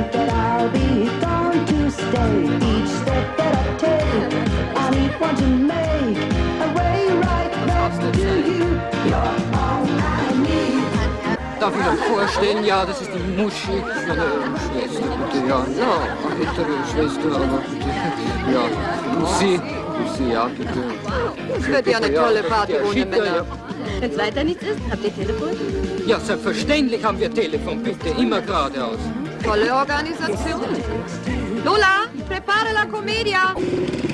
that I'll be gone to stay. Each step that I take, I need one to make a way right back to you. You're all I need. Darf ich euch vorstellen? Ja, das ist die Muschi für eine Schwester. Bitte, ja, ältere Schwester, aber bitte, ja, Sie, ja, bitte. Es wird ja eine tolle Party ohne Männer. Wenn es weiter nichts ist, habt ihr Telefon? Ja, selbstverständlich haben wir Telefon, bitte, immer geradeaus. Tolle Organisation. Lola, prepara la commedia.